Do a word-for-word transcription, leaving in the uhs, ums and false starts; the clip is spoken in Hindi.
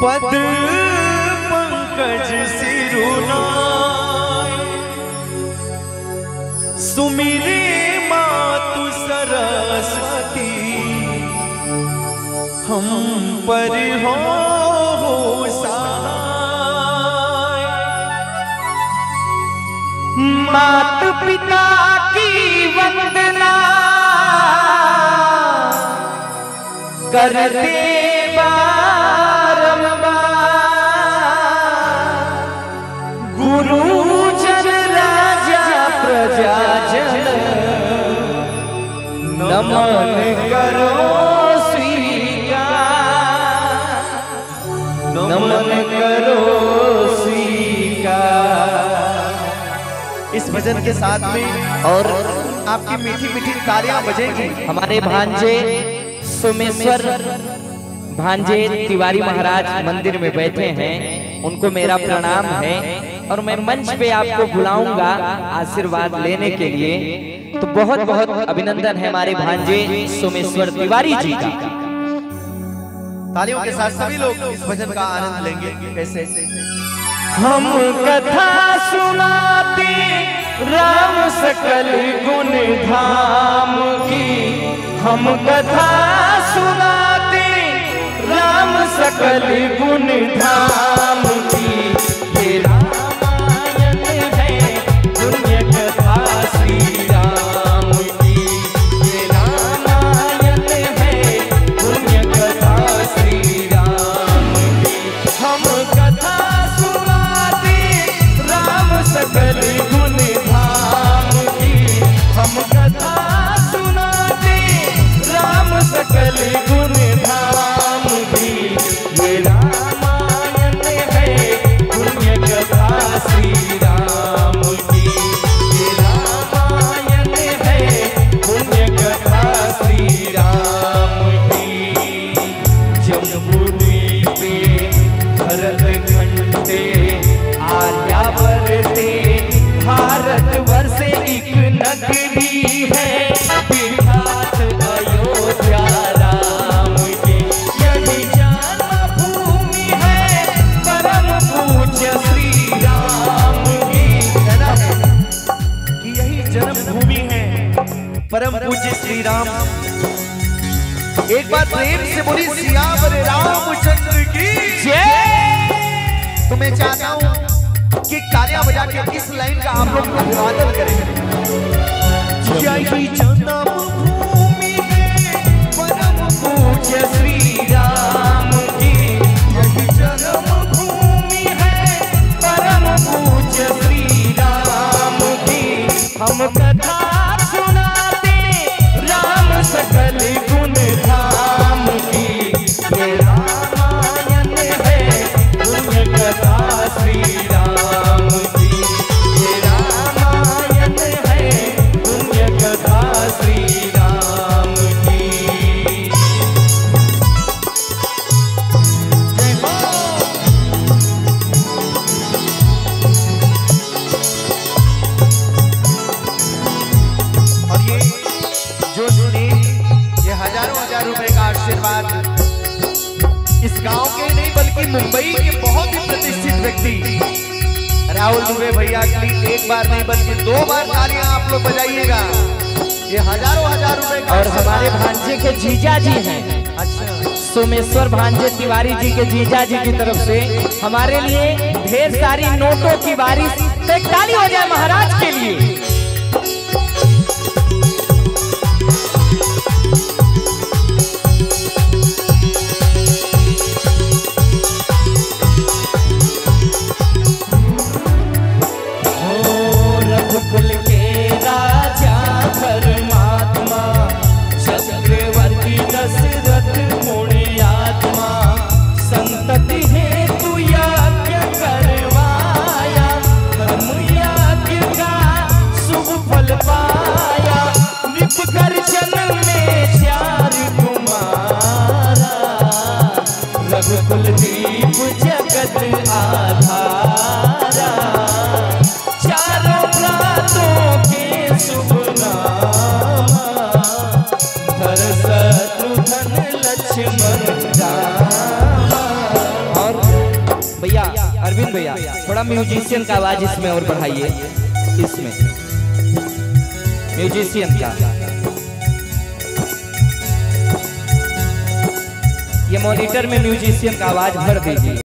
पद पंकज सिरुनाय सुमिरे मातु सरस्वती हम पर हो सहाय। मात पिता की वंदना करते गुरुजन राजा प्रजा जन नमन करो स्वीकार, नमन करो स्वीकार। इस भजन के साथ में और आपकी मीठी मीठी तालियां बजेंगी। हमारे भांजे सोमेश्वर भांजे तिवारी महाराज मंदिर में बैठे हैं, उनको मेरा प्रणाम है और मैं मंच पे आपको बुलाऊंगा आशीर्वाद लेने के लिए। तो बहुत बहुत अभिनंदन है हमारे भांजे सोमेश्वर तिवारी जी का। तालियों के साथ सभी लोग इस भजन का आनंद लेंगे। कैसे? हम कथा सुनाते राम सकल गुण धाम की, हम कथा सुनाते राम सकल गुण धाम की। ये रामायण है पुण्य कथा श्री राम की, ये रामायण है पुण्य कथा श्री राम की। हम कथा सुनाते राम सकल गुण धाम की, हम कथा सुनाते राम सकल गुण धाम की। ये रामायण है पुण्य कथा श्री राम की, ये रामायण है पुण्य कथा श्री राम की। जम्बूद्वीप पे भरत खंडे आर्यावर्ते भारत वर्ष एक नगरी है, विख्यात अयोध्या राम की। यही जन्मभूमि है परम पूज्य श्री राम की। कि यही जन्मभूमि है परम पूज्य श्री राम। एक बार प्रेम से बोली सियावर रामचंद्र की जय। तो मैं चाहता हूं कि तालियां बजा के इस लाइन का आप लोग अभिवादन करें। यही जन्मभूमि है परम पूज्य श्री राम की, यही जन्मभूमि है परम पूज्य श्री राम की। हम कथा सुनाते राम सकल गुण धाम की। ये रामायण है पुण्य कथा श्री राम की, ये रामायण है पुण्य कथा श्री राम की। और ये जो सुने ये हजारों हजार रुपए का आशीर्वाद इस गांव के नहीं बल्कि मुंबई के बहुत ही प्रतिष्ठित व्यक्ति राहुल दुबे भैया के लिए एक बार नहीं बल्कि दो बार तालियां आप लोग बजाइएगा। ये हजारों हजार रुपए का। और हमारे भांजे के जीजा जी हैं, अच्छा सोमेश्वर भांजे तिवारी जी के जीजा जी की तरफ से हमारे लिए ढेर सारी नोटों की बारिश। तो एक ताली हो जाए महाराज के लिए। रघुकुल के राजा धर्मात्मा चक्रवर्ती दशरथ पुण्यात्मा, संतति हेतु यज्ञ करवाया, धर्म यज्ञ का शुभ फल पाया। नृप गर्जन में चार कुमारा, रघुकुल दीप जगत आधारा। चारों प्रातों के शुभ नामा, धर शत्रुघ्न लक्ष्मण रामा। और अरविंद भैया थोड़ा म्यूजिशियन का आवाज इसमें और बढ़ाइए, इसमें म्यूजिशियन का। ये मॉनिटर में म्यूजिशियन का आवाज भर दीजिए।